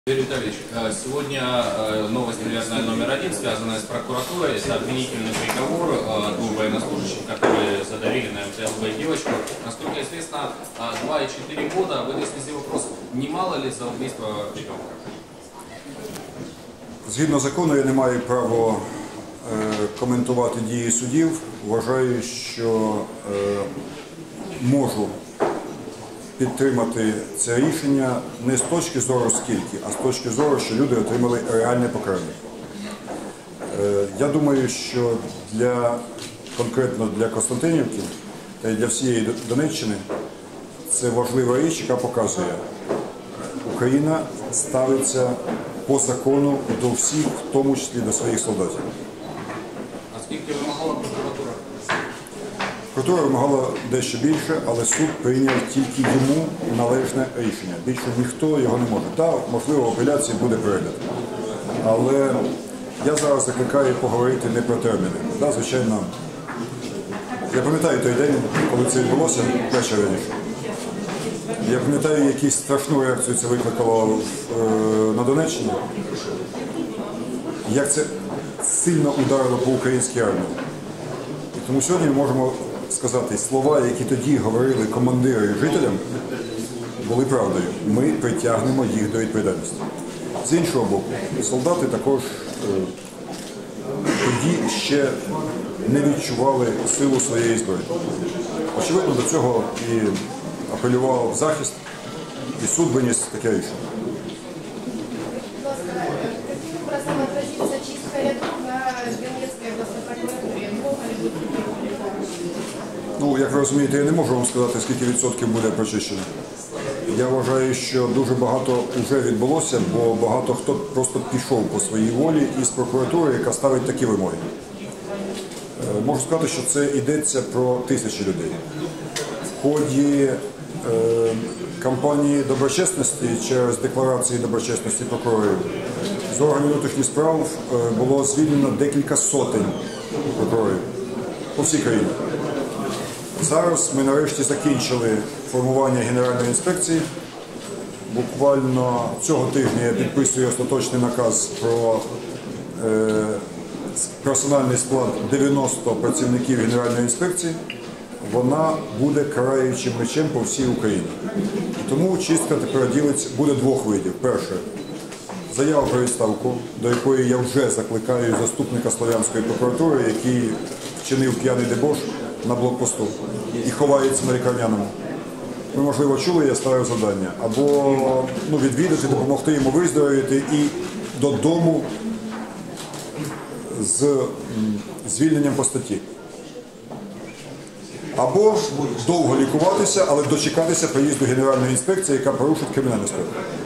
Юрий Витальевич, сегодня новость, наверное, номер один, связанная с прокуратурой. Это обвинительный приговор двух военнослужащих, которые задавили на МТЛБ девочку. Насколько известно, 2 и 4 года. В этой связи вопрос, немало ли за убийство ребенка? Згідно закону, я не маю права коментувати дії судів. Вважаю, що можу підтримати це рішення не з точки зору скільки, а з точки зору, що люди отримали реальне покарання. Я думаю, що конкретно для Костянтинівки та й для всієї Донеччини це важлива річ, яка показує, Україна ставиться по закону до всіх, в тому числі до своїх солдатів. А скільки вимагала прокуратура? Прокуратура вимагала дещо більше, але суд прийняв тільки йому належне рішення. Більше ніхто його не може. Так, можливо, в апеляції буде перегляд. Але я зараз закликаю поговорити не про терміни. Так, звичайно, я пам'ятаю той день, коли це відбулося, перше раніше. Я пам'ятаю, яку страшну реакцію це викликало на Донеччині. Як це сильно ударило по українській армії. І тому сьогодні ми можемо сказати, слова, які тоді говорили командири жителям, були правдою. Ми притягнемо їх до відповідальності. З іншого боку, солдати також тоді ще не відчували силу своєї зброї. Очевидно, до цього і апелював захист, і суд виніс таке рішення. Каким образом отразится чистка рядов на Донецкой областной прокуратуре? Много ли будет реформ? Ну, як ви розумієте, я не можу вам сказати, скільки відсотків буде прочищено. Я вважаю, що дуже багато вже відбулося, бо багато хто просто пішов по своїй волі із прокуратури, яка ставить такі вимоги. Можу сказати, що це йдеться про тисячі людей. В ході кампанії доброчесності через декларації доброчесності прокурорів з органів внутрішніх справ було звільнено декілька сотень прокурорів по всій країні. Зараз ми нарешті закінчили формування Генеральної інспекції. Буквально цього тижня я підписую остаточний наказ про персональний склад 90 працівників Генеральної інспекції. Вона буде караючим мечем по всій Україні. І тому чистка тепер буде двох видів. Перше – заява про відставку, до якої я вже закликаю заступника Слов'янської прокуратури, який вчинив п'яний дебош на блокпосту і ховається на лікарняному. Ви, можливо, чули, я ставив завдання. Або відвідати, допомогти йому виздоровити і додому з звільненням по статті. Або довго лікуватися, але дочекатися приїзду Генеральної інспекції, яка порушить кримінальну справу.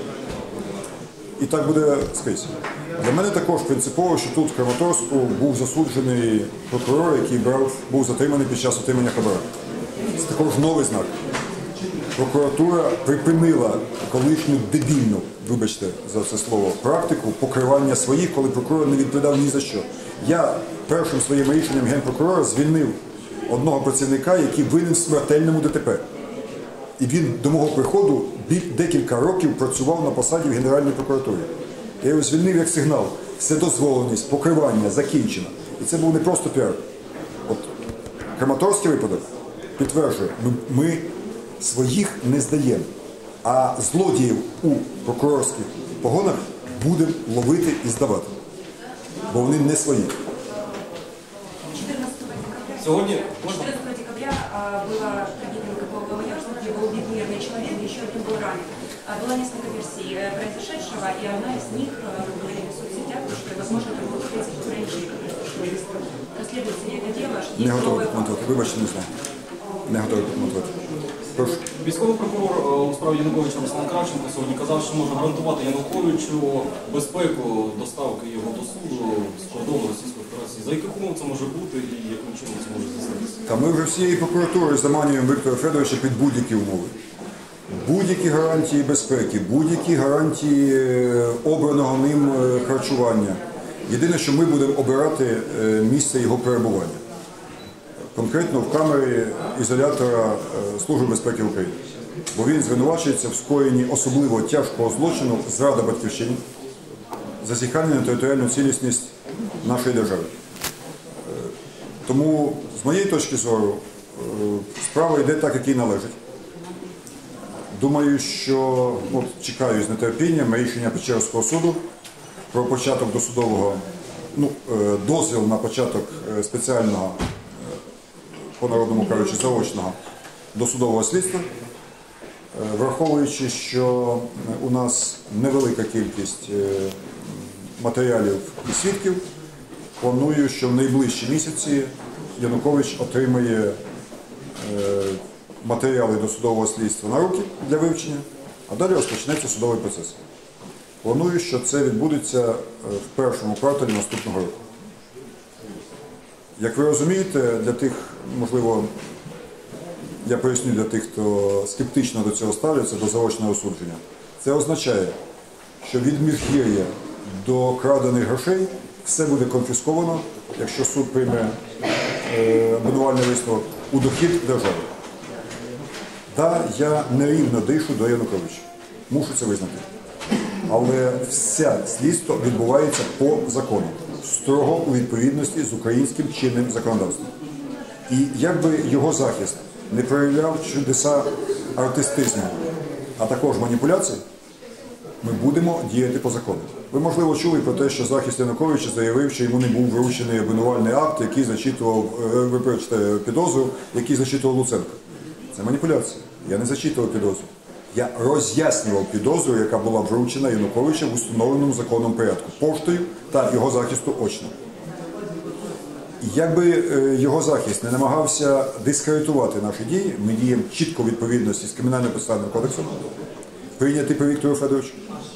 І так буде скрізь. Для мене також принципово, що тут в Краматорську був засуджений прокурор, який був затриманий під час отримання хабара. Це також новий знак. Прокуратура припинила колишню дебільну, вибачте за це слово, практику покривання своїх, коли прокурор не відповідав ні за що. Я першим своїм рішенням генпрокурора звільнив одного працівника, який винен в смертельному ДТП. І він до мого приходу декілька років працював на посаді в Генеральній прокуратурі. Я його звільнив як сигнал. Вседозволеність, покривання закінчено. І це був не просто піар. От Краматорський випадок підтверджує, ми своїх не здаємо, а злодіїв у прокурорських погонах будемо ловити і здавати. Бо вони не свої. 14 декабря было трагедия Никакого майорства, где был убит мирный человек, еще один был ранен. Было несколько версий произошедшего, и одна из них, мы говорили в соцсетях, что, возможно, это было 30 украинцев, расследуется ли это дело, что Не готовий коментувати. Вибачте, не знаю. Не готовий коментувати. Прошу. Військовий прокурор у справі Януковича Руслан Кравченко сьогодні казав, що може гарантувати Януковичу безпеку доставки його до суду з кордону Російської Федерації. За яких умов це може бути і яким чином це може здійснитися? Та ми вже всією прокуратурою заманюємо Віктора Федоровича під будь-які умови. Будь-які гарантії безпеки, будь-які гарантії обраного ним харчування. Єдине, що ми будемо обирати місце його перебування. Конкретно в камері ізолятора Служби безпеки України. бо він звинувачується в скоєнні особливо тяжкого злочину зрада батьківщині, зазіхання на територіальну цілісність нашої держави. Тому, з моєї точки зору, справа йде так, як їй належить. Думаю, що чекаю з нетерпінням рішення Печерського суду про початок досудового, дозвіл на початок спеціального, по-народному кажучи, заочного досудового слідства, враховуючи, що у нас невелика кількість матеріалів і свідків, планую, що в найближчі місяці Янукович отримає матеріали досудового слідства на руки для вивчення, а далі розпочнеться судовий процес. Планую, що це відбудеться в першому кварталі наступного року. Як ви розумієте, для тих, можливо, я поясню для тих, хто скептично до цього ставляться, до заочного осудження, це означає, що від Міжгір'я до крадених грошей все буде конфісковано, якщо суд прийме обвинувальний висновок, у дохід держави. Так, я нерівно дишу до Януковича. Мушу це визнати. Але все слідство відбувається по закону, строго у відповідності з українським чинним законодавством. І якби його захист не проявляв чудеса артистизму, а також маніпуляцій, ми будемо діяти по закону. Ви, можливо, чули про те, що захист Януковича заявив, що йому не був вручений обвинувальний акт, який зачитував, підозру, який зачитував Луценко. Це маніпуляція. Я не зачитував підозру. Я роз'яснював підозру, яка була вручена Януковича в установленому законом порядку, поштою та його захисту очно. Якби його захист не намагався дискредитувати наші дії, ми діємо чітко в відповідності з Кримінальним процесуальним кодексом, прийнятий по Віктору Федоровичу,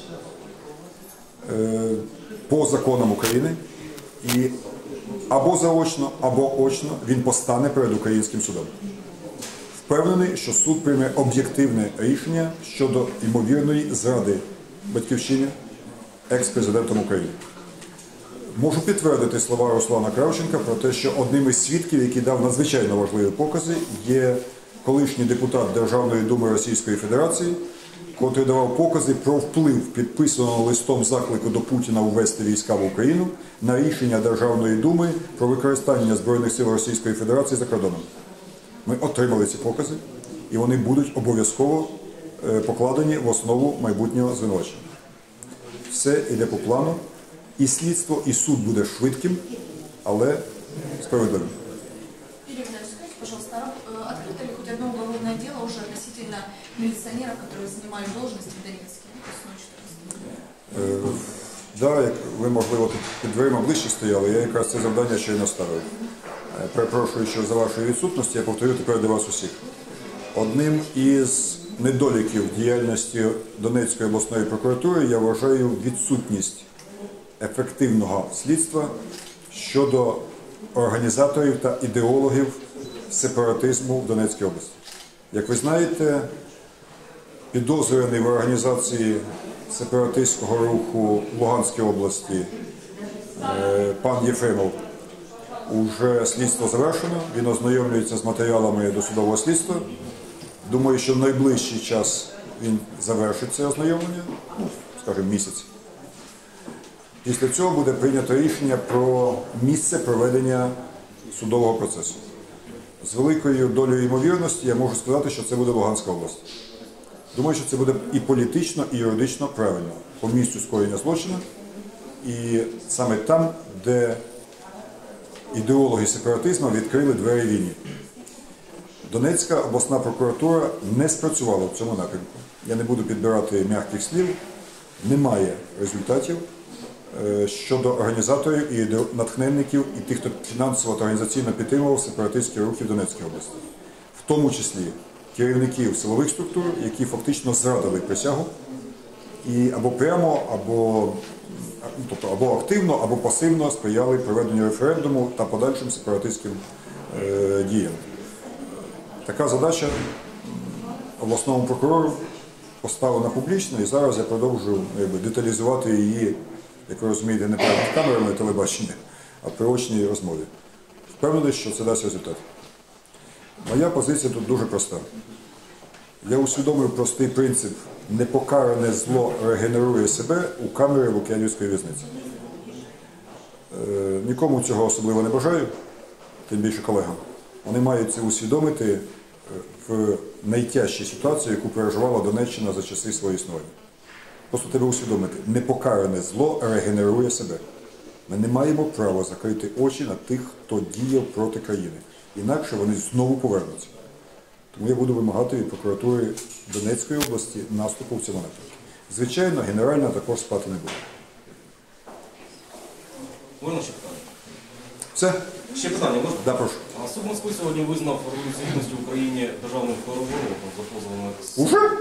по законам України, і або заочно, або очно він постане перед українським судом. Впевнений, що суд прийме об'єктивне рішення щодо ймовірної зради батьківщини екс-президентом України. Можу підтвердити слова Руслана Кравченка про те, що одним із свідків, який дав надзвичайно важливі покази, є колишній депутат Державної думи Російської Федерації, котрий давав покази про вплив підписаного листом заклику до Путіна ввести війська в Україну на рішення Державної думи про використання Збройних сил Російської Федерації за кордоном. Ми отримали ці покази, і вони будуть обов'язково покладені в основу майбутнього звинувачення. Все йде по плану. І слідство, і суд буде швидким, але справедливим. Юрий Витальевич, скажите, пожалуйста, открыто ли хоть одно уголовное дело уже относительно милиционеров, которые занимали должности в Донецке весной 2014 года? Так, як ви, можливо, тут під дверима ближче стояли, я якраз це завдання щойно ставив. Перепрошую, що за вашої відсутності, я повторю тепер до вас усіх. Одним із недоліків діяльності Донецької обласної прокуратури я вважаю відсутність ефективного слідства щодо організаторів та ідеологів сепаратизму в Донецькій області. Як ви знаєте, підозрюваний в організації сепаратистського руху в Луганській області пан Єфремов, уже слідство завершено, він ознайомлюється з матеріалами досудового слідства. Думаю, що в найближчий час він завершить це ознайомлення, скажімо, місяць. Після цього буде прийнято рішення про місце проведення судового процесу. З великою долею ймовірності я можу сказати, що це буде Луганська область. Думаю, що це буде і політично, і юридично правильно по місцю скоєння злочину. І саме там, де ідеологи сепаратизму відкрили двері війні. Донецька обласна прокуратура не спрацювала в цьому напрямку. Я не буду підбирати м'яких слів. Немає результатів щодо організаторів і натхненників і тих, хто фінансово та організаційно підтримував сепаратистські рухи в Донецькій області. В тому числі керівників силових структур, які фактично зрадили присягу і або прямо, або активно, або пасивно сприяли проведенню референдуму та подальшим сепаратистським діям. Така задача обласному прокурору поставлена публічно, і зараз я продовжую деталізувати її, як ви розумієте, не перед камерами телебачення, а при очній розмові. Впевнений, що це дасть результат. Моя позиція тут дуже проста. Я усвідомив простий принцип: непокаране зло регенерує себе у камері Лук'янівської в'язниці. Нікому цього особливо не бажаю, тим більше колегам. Вони мають це усвідомити в найтяжчій ситуації, яку переживала Донеччина за часи свого існування. Просто треба усвідомити, непокаране зло регенерує себе. Ми не маємо права закрити очі на тих, хто діяв проти країни. Інакше вони знову повернуться. Тому я буду вимагати від прокуратури Донецької області наступу в цьому напрямку. Звичайно, Генеральна також спати не буде. Можна ще питання? Все? Ще питання можна? Да, прошу. Суд Москви сьогодні визнав Революцію Гідності в Україні державним переворотом за позовами. Уже?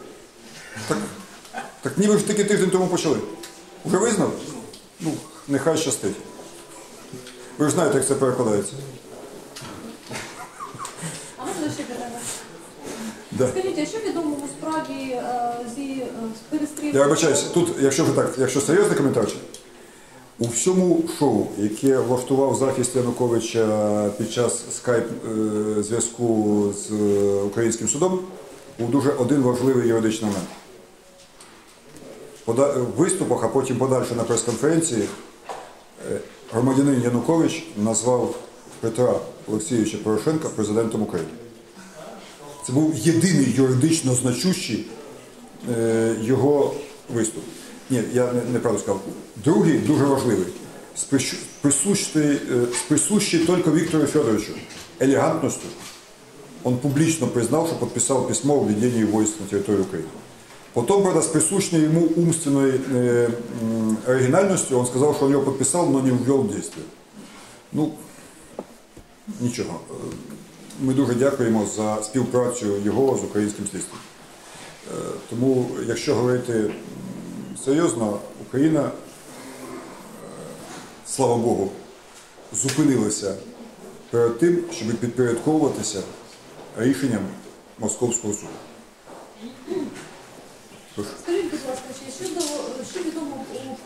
Так ніби ж таки тиждень тому почали. Уже визнав? Ну, нехай щастить. Ви ж знаєте, як це перекладається. А можна ще питання? Да. Скажіть, а що відомо у справі зі перестрілки? Я вибачаюся, тут, якщо вже так, якщо серйозний коментар, у всьому шоу, яке влаштував захист Януковича під час скайп-зв'язку з українським судом, був дуже один важливий юридичний момент. В виступах, а потім подальше на прес-конференції, громадянин Янукович назвав Петра Олексійовича Порошенка президентом України. Це був єдиний юридично значущий його виступ. Ні, я неправду сказав. Другий, дуже важливий, присущий тільки Віктору Федоровичу елегантностью, он публично признал, что подписал письмо о введении войск на территорию Украины. Потом, правда, с присущей ему умственной оригинальностью, он сказал, что он его подписал, но не ввел в действие. Ну, нічого. Ми дуже дякуємо за співпрацю його з українським слідством. Тому, якщо говорити серйозно, Україна, слава Богу, зупинилася перед тим, щоб підпорядковуватися рішенням Московського суду. Прошу. Скажіть, будь ласка, що відомо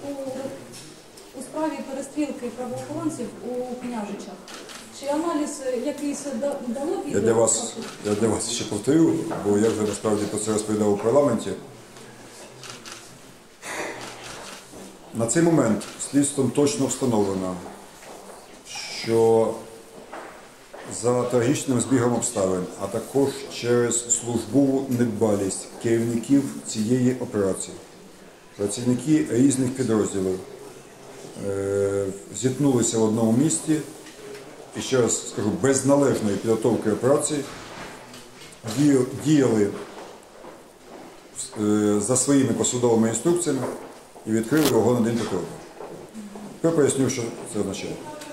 у справі перестрілки правоохоронців у Княжичах? Чи аналіз якийсь дало відео? Я для вас ще повторю, бо я вже насправді про це розповідав у парламенті. На цей момент слідством точно встановлено, що за трагічним збігом обставин, а також через службову недбалість керівників цієї операції, працівники різних підрозділів зіткнулися в одному місті і, ще раз скажу, без належної підготовки операції діяли за своїми посудовими інструкціями і відкрили вогонь один проти одного. Тепер поясню, що це означає.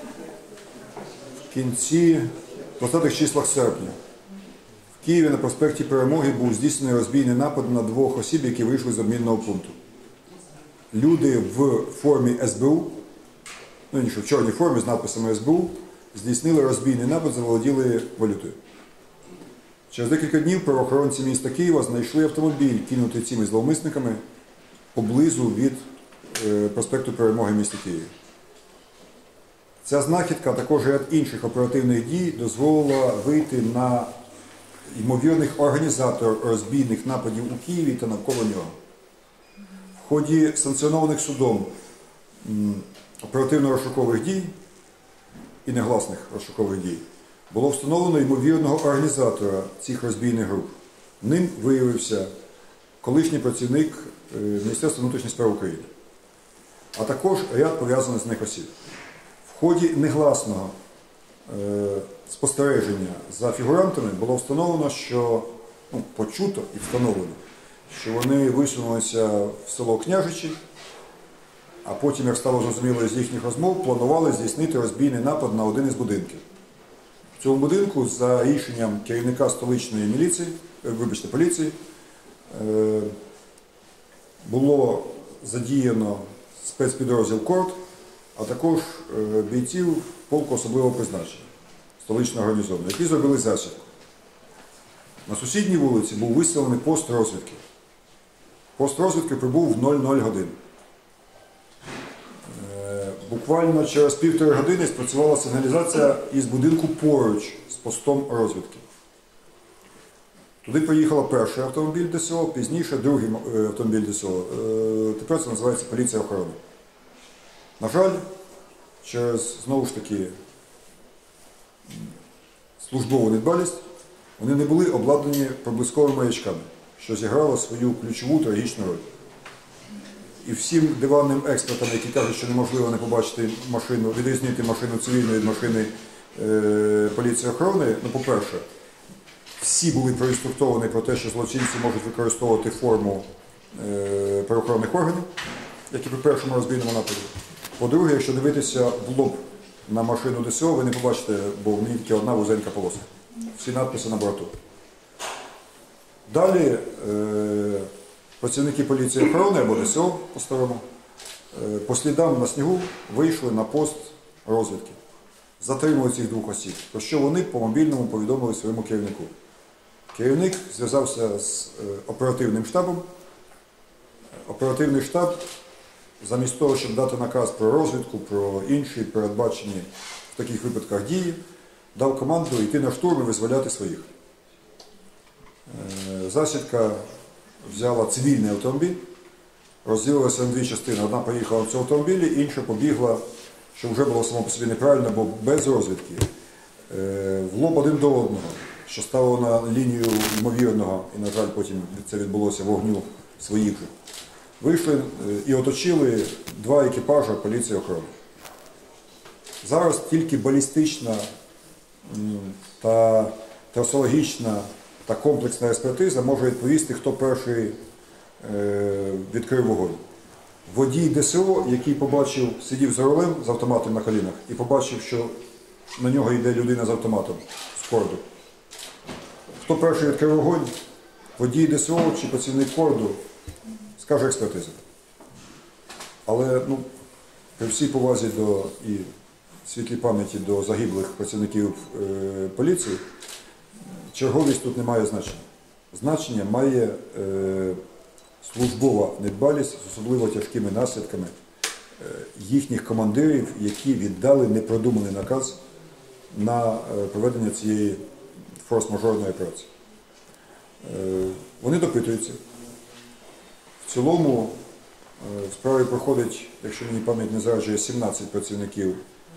В 20-х числах серпня в Києві на проспекті Перемоги був здійснений розбійний напад на двох осіб, які вийшли з обмінного пункту. Люди в формі СБУ, ну нічого, в чорній формі з надписами СБУ, здійснили розбійний напад, заволоділи валютою. Через декілька днів правоохоронці міста Києва знайшли автомобіль, кинутий цими зловмисниками поблизу від проспекту Перемоги в місті Києві. Ця знахідка, а також ряд інших оперативних дій дозволила вийти на ймовірних організаторів розбійних нападів у Києві та навколо нього. В ході санкціонованих судом оперативно-розшукових дій і негласних розшукових дій було встановлено ймовірного організатора цих розбійних груп. Ним виявився колишній працівник Міністерства внутрішніх справ України, а також ряд пов'язаних з них осіб. В ході негласного спостереження за фігурантами було встановлено, що, почуто і встановлено, що вони висунулися в село Княжичі, а потім, як стало зрозуміло з їхніх розмов, планували здійснити розбійний напад на один із будинків. В цьому будинку за рішенням керівника столичної поліції було задіяно спецпідрозділ КОРД, а також бійців полку особливого призначення, столично організованого, які зробили засідку. На сусідній вулиці був виставлений пост розвідки. Пост розвідки прибув в 00 годин. Буквально через 1,5 години спрацювала сигналізація із будинку поруч з постом розвідки. Туди поїхала перший автомобіль ДСО, пізніше другий автомобіль ДСО. Тепер це називається поліція охорони. На жаль, через, знову ж таки, службову недбалість, вони не були обладнані проблисковими маячками, що зіграло свою ключову трагічну роль. І всім диванним експертам, які кажуть, що неможливо не побачити машину, відрізнити машину цивільну від машини поліції охорони, ну, по-перше, всі були проінструктовані про те, що злочинці можуть використовувати форму правоохоронних органів, як і при першому розбійному нападі. По-друге, якщо дивитися в лоб на машину ДСО, ви не побачите, бо в ній тільки одна вузенька полоска. Всі надписи на борту. Далі працівники поліції охорони або ДСО по-старому по слідам на снігу вийшли на пост розвідки. Затримали цих двох осіб, про що вони по мобільному повідомили своєму керівнику. Керівник зв'язався з оперативним штабом. Оперативний штаб, замість того, щоб дати наказ про розвідку, про інші передбачені в таких випадках дії, дав команду йти на штурм і визволяти своїх. Засідка взяла цивільний автомобіль, розділилася на дві частини. Одна поїхала в цьому автомобілі, інша побігла, що вже було само по собі неправильно, бо без розвідки, в лоб один до одного, що ставило на лінію ймовірного, і, на жаль, потім це відбулося вогню своїх же. Вийшли і оточили два екіпажа поліції охорони. Зараз тільки балістична та трасологічна та комплексна експертиза може відповісти, хто перший відкрив вогонь. Водій ДСО, який побачив, сидів за рулем з автоматом на колінах і побачив, що на нього йде людина з автоматом, з корду. Хто перший відкрив вогонь, водій ДСО чи працівник корду, скаже експертиза. Але при всій повазі до і світлій пам'яті до загиблих працівників поліції, черговість тут не має значення. Значення має службова недбалість з особливо тяжкими наслідками їхніх командирів, які віддали непродуманий наказ на проведення цієї форс-мажорної операції. Вони допитуються. В цілому в справі проходить, якщо мені пам'ять не зраджує, 17 працівників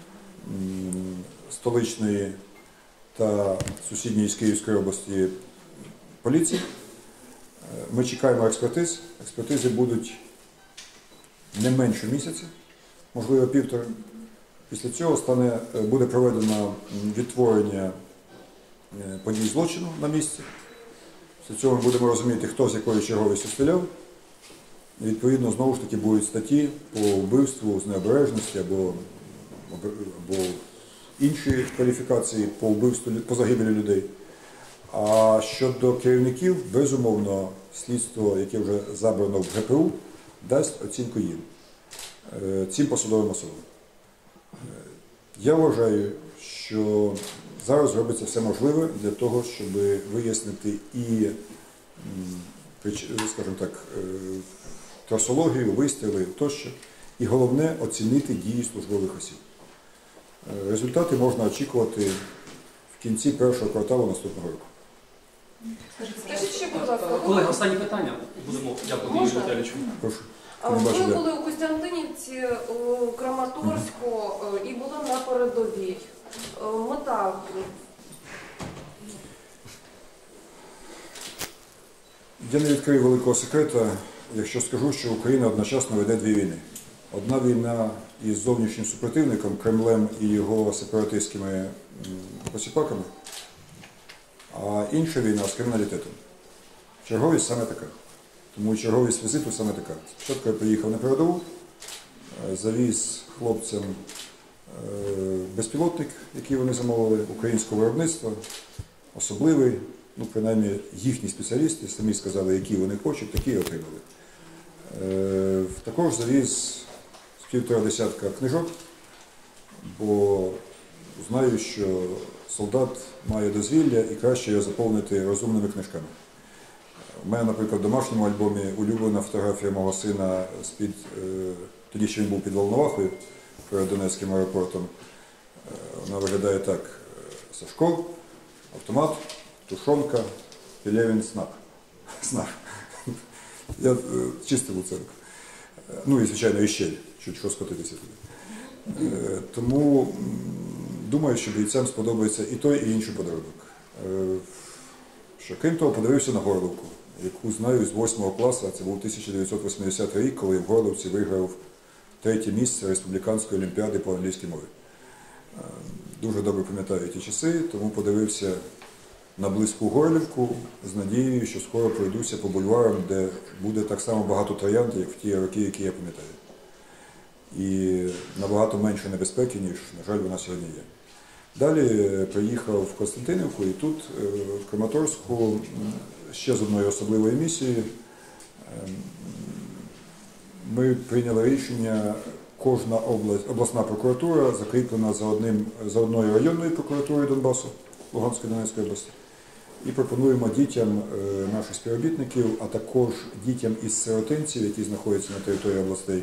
столичної та сусідньої з Київської області поліції. Ми чекаємо експертиз. Експертизи будуть не менше місяця, можливо, півтора. Після цього буде проведено відтворення подій злочину на місці. Після цього ми будемо розуміти, хто з якою черговістю стріляв. І, відповідно, знову ж таки будуть статті по вбивству з необережності або інші кваліфікації по вбивству, по загибелі людей. А щодо керівників, безумовно, слідство, яке вже забрано в ГПУ, дасть оцінку їм, цим посадовим особам. Я вважаю, що зараз робиться все можливе для того, щоб вияснити і, скажімо так, трасологію, вистріли тощо, і головне – оцінити дії службових осіб. Результати можна очікувати в кінці першого кварталу наступного року. Скажіть ще, будь ласка, Колеги, останнє питання. Будемо дякувати Юрію Віталійовичу. Прошу. ви були у Костянтинівці, у Краматорську і були на передовій. Мета? Я не відкрию великого секрету, якщо скажу, що Україна одночасно веде дві війни. Одна війна із зовнішнім супротивником, Кремлем і його сепаратистськими посіпаками, а інша війна з криміналітетом. Черговість саме така. Тому черговість візиту саме така. Спочатку я приїхав на передову, завіз хлопцям безпілотник, який вони замовили, українського виробництва, особливий, принаймні їхні спеціалісти самі сказали, які вони хочуть, такі і отримали. Також завіз з 1,5 десятка книжок, бо знаю, що солдат має дозвілля і краще його заповнити розумними книжками. У мене, наприклад, в домашньому альбомі улюблена фотографія мого сина тоді, що він був під Волновахою перед Донецьким аеропортом. Вона виглядає так: Сашко, автомат, тушонка, Пелевін СНАП. Я чистив Луценко. Ну і, звичайно, і Щель, що скотитися туди. Тому думаю, що бійцям сподобається і той, і інший подарунок. Що, крім того, подивився на Горлівку, яку знаю з 8 класу, це був 1980 рік, коли в Горлівці виграв 3-те місце Республіканської олімпіади по англійській мові. Дуже добре пам'ятаю ті часи, тому подивився на близьку Горлівку з надією, що скоро пройдуся по бульварам, де буде так само багато троянд, як в ті роки, які я пам'ятаю. І набагато менше небезпеки, ніж, на жаль, вона сьогодні є. Далі приїхав в Костянтинівку, і тут, в Краматорську, ще з одною особливою місією, ми прийняли рішення, кожна обласна прокуратура закріплена за одною районною прокуратурою Донбасу, Луганської Донецької області. І пропонуємо дітям наших співробітників, а також дітям із сиротинців, які знаходяться на території областей,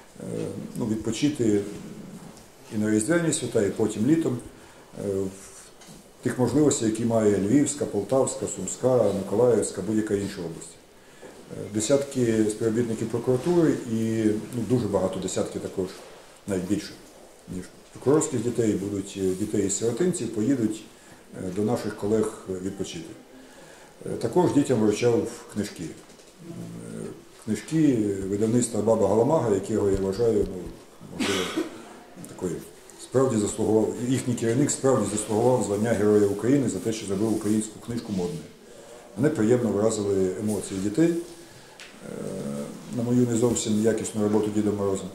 відпочити і на Різдвяні свята, і потім літом в тих можливостях, які має Львівська, Полтавська, Сумська, Миколаївська, будь-яка інша область. Десятки співробітників прокуратури і дуже багато десятки також, навіть більше, ніж прокурорських дітей, будуть дітей із сиротинців, поїдуть до наших колег відпочити. Також дітям вручав книжки. Книжки видавництва Баба Галамага, якого я вважаю, можливо, такою, справді заслугував, їхній керівник справді заслугував звання Героя України за те, що зробив українську книжку модною. Мене приємно вразили емоції дітей на мою не зовсім якісну роботу Дідом Морозом.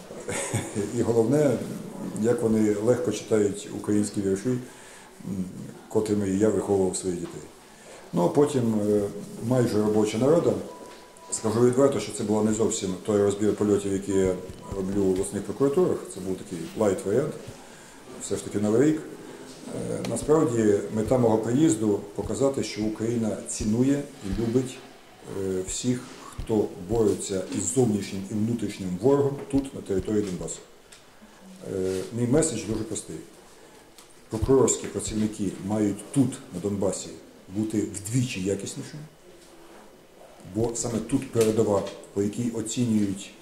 І головне, як вони легко читають українські вірші, котрими я виховував своїх дітей. Ну, а потім майже робоча нарада. Скажу відверто, що це була не зовсім той розбір польотів, який я роблю в обласних прокуратурах. Це був такий лайт-варіант, все ж таки Новий рік. Насправді, мета мого приїзду – показати, що Україна цінує і любить всіх, хто бореться із зовнішнім і внутрішнім ворогом тут, на території Донбасу. Мій меседж дуже простий. Прокурорські працівники мають тут, на Донбасі, бути вдвічі якіснішими, бо саме тут передова, по якій оцінюють,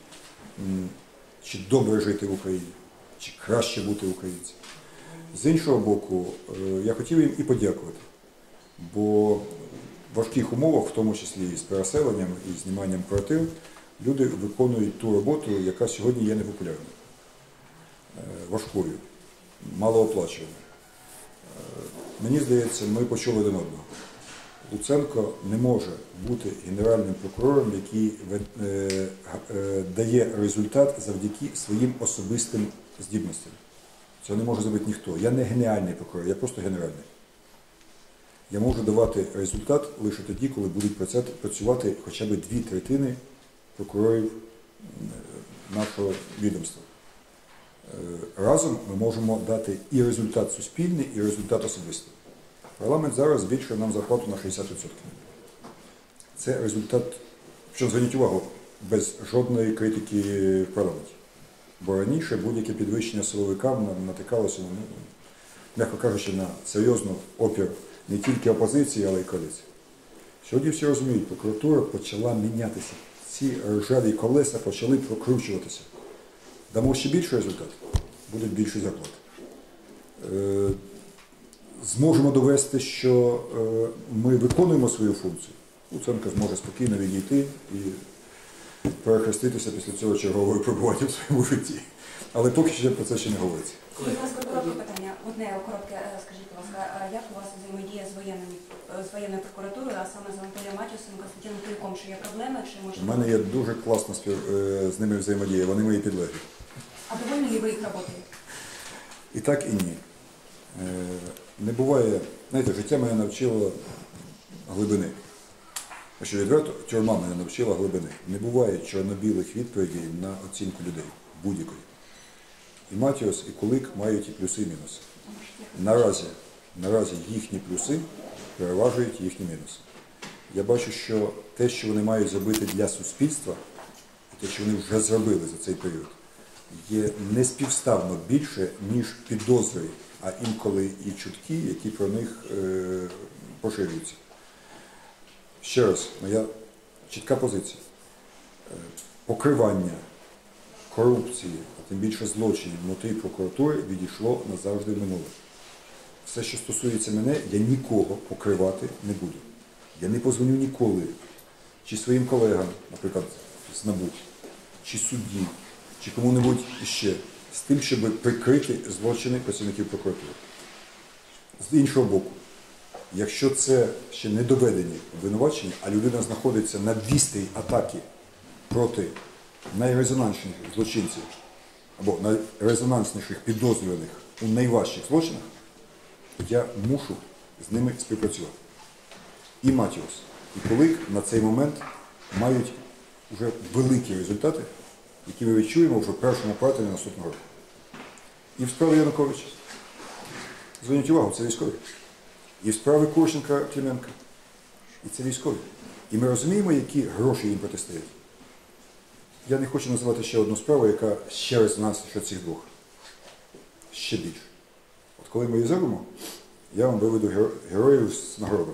чи добре жити в Україні, чи краще бути українцем. З іншого боку, я хотів їм і подякувати, бо в важких умовах, в тому числі і з переселенням, і зніманням квартир, люди виконують ту роботу, яка сьогодні є непопулярною, важкою, малооплачуваною. Мені здається, ми почули один одного. Луценко не може бути генеральним прокурором, який дає результат завдяки своїм особистим здібностям. Це не може зробити ніхто. Я не геніальний прокурор, я просто генеральний. Я можу давати результат лише тоді, коли будуть працювати хоча б 2/3 прокурорів нашого відомства. Разом ми можемо дати і результат суспільний, і результат особистий. Парламент зараз збільшує нам зарплату на 60%. Це результат, що зверніть увагу, без жодної критики в парламенті. Бо раніше будь-яке підвищення силовикам натикалося, м'яко кажучи, на серйозний опір не тільки опозиції, але й коаліції. Сьогодні всі розуміють, прокуратура почала мінятися. Ці ржаві колеса почали прокручуватися. Дамо ще більший результат, будуть більші зарплати. Зможемо довести, що ми виконуємо свою функцію. Луценко зможе спокійно відійти і перехреститися після цього чергового випробування в своєму житті. Але поки що про це ще не говориться. Будь ласка, коротке питання. Одне коротке, скажіть, будь ласка, як у вас взаємодія з воєнною прокуратурою, а саме з Анатолієм Матіусом, Костянтином Куликом? Чи є проблеми, чи може... У мене є дуже класна з ними взаємодія, вони мої підлеглі. А довольні ли ви їх роботою? І так, і ні. Не буває, знаєте, життя мене навчило глибини. Якщо відверто, тюрма мене навчила глибини. Не буває чорно-білих відповідей на оцінку людей, будь-якої. І Матіос, і Кулик мають і плюси, і мінуси. Наразі їхні плюси переважують їхні мінуси. Я бачу, що те, що вони мають зробити для суспільства, і те, що вони вже зробили за цей період, є неспівставно більше, ніж підозри, а інколи і чутки, які про них поширюються. Ще раз, моя чітка позиція. Покривання корупції, а тим більше злочинів внутрі прокуратури відійшло назавжди в минуле. Все, що стосується мене, я нікого покривати не буду. Я не позвоню ніколи чи своїм колегам, наприклад, з НАБУ, чи судді, чи кому-небудь іще, з тим, щоб прикрити злочини працівників прокуратури. З іншого боку, якщо це ще не доведені обвинувачення, а людина знаходиться на вістрі атаки проти найрезонансніших злочинців або найрезонансніших підозрюваних у найважчих злочинах, я мушу з ними співпрацювати. І Матіос, і Кулик на цей момент мають вже великі результати, які ми відчуємо вже в першому кварталі наступного року. І в справі Януковича. Зверніть увагу, це військові. І в справі Курченка-Клименка. І це військові. І ми розуміємо, які гроші їм протистоять. Я не хочу називати ще одну справу, яка ще резонансніша цих двох. Ще більше. От коли ми її зробимо, я вам виведу героїв з нагородами.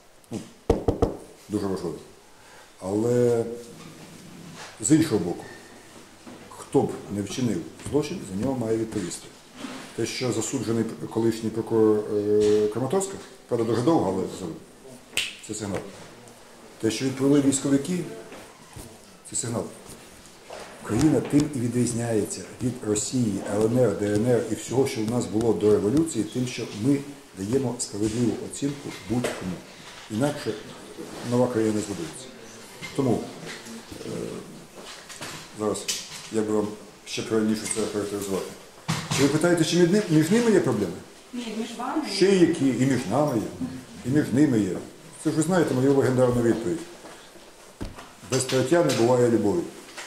Дуже важливо. Але з іншого боку, хто б не вчинив злочин, за нього має відповісти. Те, що засуджений колишній прокурор Краматорська, правда дуже довго, але це сигнал. Те, що відповіли військовики, це сигнал. Україна тим і відрізняється від Росії, ЛНР, ДНР і всього, що в нас було до революції, тим, що ми даємо справедливу оцінку будь-кому. Інакше нова країна не збудується. Тому зараз я би вам ще правильніше це характеризувати. Чи ви питаєте, чи між ними є проблеми? Ні, між вами. Ще які, і між нами є, і між ними є. Це ж ви знаєте мою легендарну відповідь. Без третя не буває любові.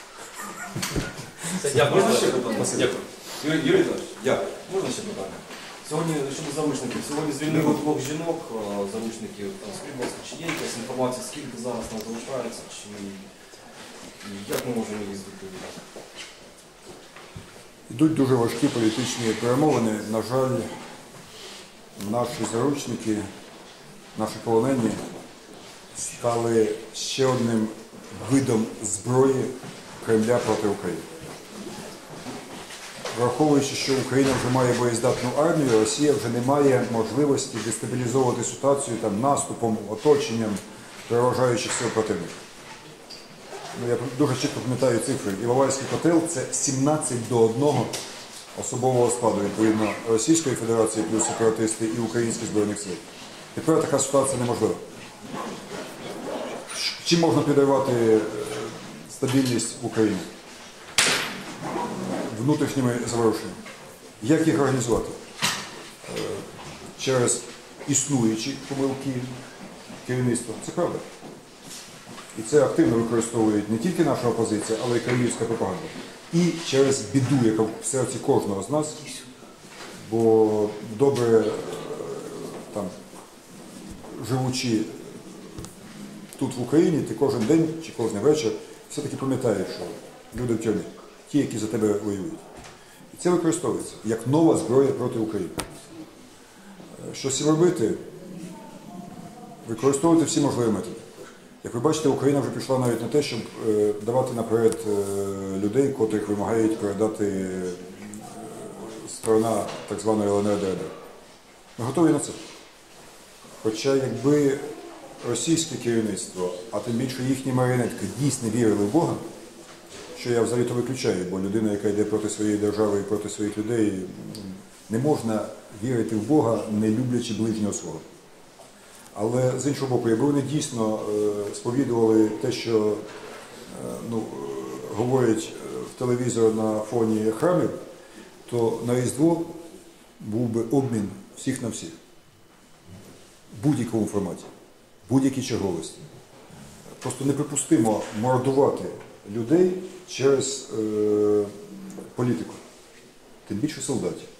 Дякую. Можна ще питання? Дякую. Юрій Віталійович, дякую. Можна ще питання? Сьогодні, щодо заручників, сьогодні звільнили двох жінок, заручників. Скажіть, будь ласка, чи є якась інформація, скільки зараз нас залишається, чи як ми можемо її відповідати? Йдуть дуже важкі політичні перемовини. На жаль, наші заручники, наші полонені стали ще одним видом зброї Кремля проти України. Враховуючи, що Україна вже має боєздатну армію, Росія вже не має можливості дестабілізовувати ситуацію там, наступом, оточенням переважаючих сил противника. Я дуже чітко пам'ятаю цифри. Іловайський котел – це 17:1 особового складу, відповідно, Російської Федерації плюс сепаратисти і Українських Збройних Сил. Тепер така ситуація неможлива. Чим можна підривати стабільність в Україні? Внутрішніми заворушеннями. Як їх організувати? Через існуючі помилки керівництва. Це правда. І це активно використовують не тільки наша опозиція, але й кремлівська пропаганда. І через біду, яка в серці кожного з нас, бо добре, там, живучи тут в Україні, ти кожен день чи кожен вечір все-таки пам'ятаєш, що люди в тюрмі, ті, які за тебе воюють. І це використовується як нова зброя проти України. Що з цим робити? Використовувати всі можливі методи. Як ви бачите, Україна вже пішла навіть на те, щоб давати наперед людей, котрих вимагають передати сторона так званої ЛНР-ДНР. Ми готові на це. Хоча якби російське керівництво, а тим більше їхні маріонетки, дійсно вірили в Бога, що я взагалі-то виключаю, бо людина, яка йде проти своєї держави і проти своїх людей, не можна вірити в Бога, не люблячи ближнього свого. Але з іншого боку, якби вони дійсно сповідували те, що говорять в телевізор на фоні храмів, то на Різдво був би обмін всіх на всіх. В будь-якому форматі, в будь-якій черговості. Просто неприпустимо мордувати людей через політику, тим більше солдатів.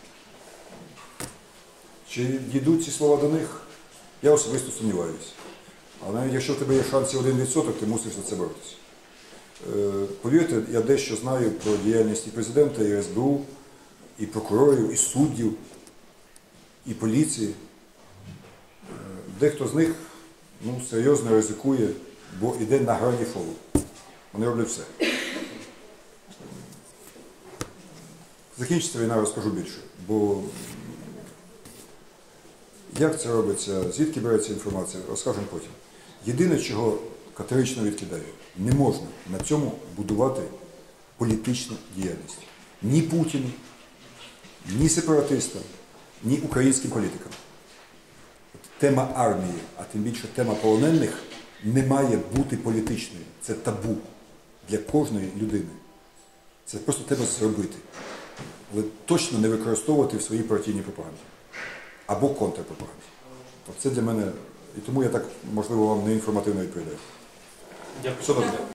Чи дійдуть ці слова до них? Я особисто сумніваюся. Але навіть якщо в тебе є шансів 1%, ти мусиш за це боротися. Повірте, я дещо знаю про діяльність і президента, і СБУ, і прокурорів, і суддів, і поліції. Дехто з них серйозно ризикує, бо йде на грані фолу. Вони роблять все. Закінчиться війна, розкажу більше. Бо як це робиться, звідки береться інформація, розкажемо потім. Єдине, чого категорично відкидаю, не можна на цьому будувати політичну діяльність. Ні Путіну, ні сепаратистам, ні українським політикам. Тема армії, а тим більше тема полонених, не має бути політичною. Це табу для кожної людини. Це просто треба зробити. Але точно не використовувати в своїй партійній пропаганді. Або контрпропаганді. Це для мене, і тому я так, можливо, вам не інформативно відповідаю. Дякую.